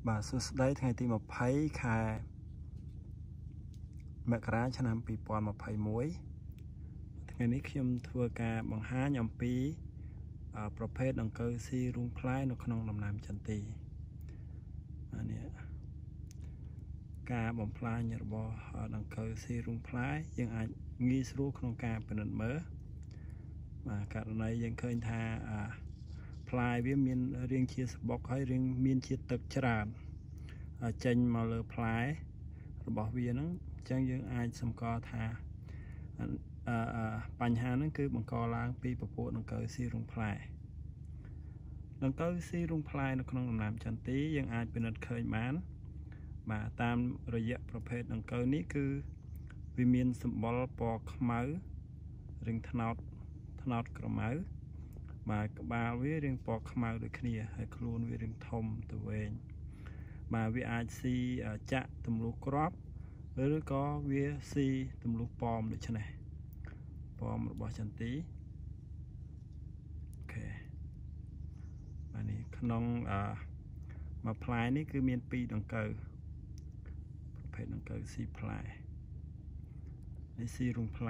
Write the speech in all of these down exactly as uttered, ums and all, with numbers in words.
bà số đấy ngày thì một thấy khai mẹ cá cho năm bị bòn một phải muối ngàyนี้ខ្ញុំធ្វើការបង្ហាញអំពីប្រភេទដង្កូវស៊ីរូងផ្លែនៅក្នុងដំណាំចន្ទីអានេះការបំផ្លាញរបស់ដង្កូវស៊ីរូងផ្លែយើងអាចងាយស្រួលក្នុងការពិនិត្យមើលបាទករណីយើងឃើញថាផ្លែវាមានរាងជាសបុកហើយរាងមានជាតិទឹកច្រើនចេញមកលើផ្លែរបស់វាហ្នឹងអញ្ចឹងយើងអាចសម្គាល់ថាបញ្ហាហ្នឹងគឺបង្កឡើងពីពពួកដង្កូវស៊ីរុងផ្លែដង្កូវស៊ីរុងផ្លែនៅក្នុងដំណាំចន្ទីយើងអាចពិនិត្យឃើញបានបាទតាមរយៈប្រភេទដង្កូវនេះគឺវាមានសម្បុរពណ៌ខ្មៅរាងថ្នោតថ្នោតក្រមៅបាទក្បាលវារាងពណ៌ខ្មៅដូចគ្នាហើយខ្លួនវារាងធំទៅវែងបាទវាអាចស៊ីចាក់ទម្លុះគ្រាប់ឬក៏វាស៊ីទម្លុះប៉មដូចនេះប៉មរបស់ចន្ទីអូខេបាទនេះក្នុងអឺមួយផ្លែនេះគឺមានពីរដង្កូវប្រភេទដង្កូវស៊ីផ្លែនេះស៊ីរុងផ្លែ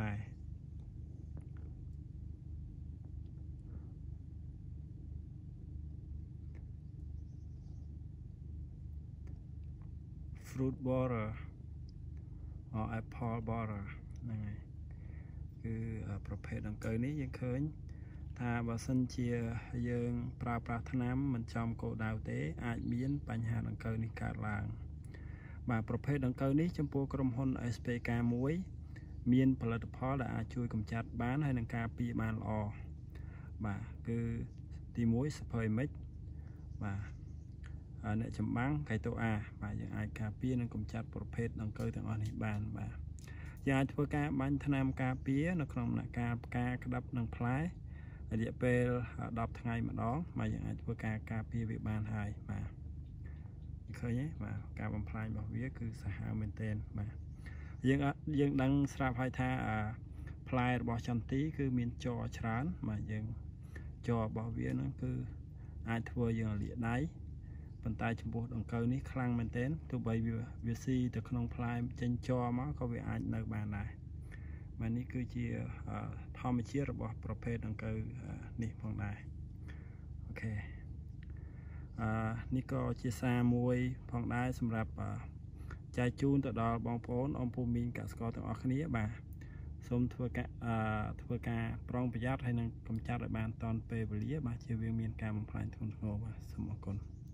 fruit borer or apple borer ហ្នឹងហើយគឺប្រភេទដង្កូវនេះយើងឃើញថាបើសិនជាយើងប្រើប្រាស់ថ្នាំមិនចំគោលដៅទេអាចមានបញ្ហាដង្កូវនេះកើតឡើងបាទប្រភេទដង្កូវនេះចំពោះក្រុមហ៊ុន เอส พี เค មួយមានផលិតផលដែលអាចជួយកម្ចាត់បានហើយនឹងការពារបានល្អបាទគឺទីមួយសភ័យមិចបាទអ្នកចម្បាំងកៃតូអាបាទយើងអាចការពារនិងកម្ចាត់ប្រភេទដង្កូវទាំងអស់នេះបានបាទយើងអាចធ្វើការបាញ់ថ្នាំការពារនៅក្នុងដំណាក់កាលផ្កាក្តាប់និងផ្លែរយៈពេលដប់ថ្ងៃម្ដងបាទយើងអាចធ្វើការការពារវាបានហើយបាទឃើញទេបាទការបំផ្លាញរបស់វាគឺសាហាវមែនទែនបាទយើងយើងដឹងស្រាប់ហើយថាផ្លែរបស់ចន្ទីគឺមានជ័រច្រើនបាទយើងជ័ររបស់វាហ្នឹងគឺអាចធ្វើយើងលាកដៃប៉ុន្តែចំពោះដង្កូវនេះខ្លាំងមែនទែនទោះបីវាវាស៊ីទៅក្នុងផ្លែចេញជ័រមកក៏វាអាចនៅបានដែរបាទនេះគឺជាធម្មជាតិរបស់ប្រភេទដង្កូវនេះផងដែរអូខេអឺនេះក៏ជាសារមួយផងដែរសម្រាប់ចែកជូនទៅដល់បងប្អូនអមភូមិកសិករទាំងអស់គ្នាបាទសូមធ្វើការអឺធ្វើការប្រុងប្រយ័ត្នហើយនឹងកម្ចាត់ឲ្យបានតាន់ពេលវេលាបាទជៀសវាងមានការបំផ្លាញធ្ងន់ធ្ងរបាទសូមអរគុណ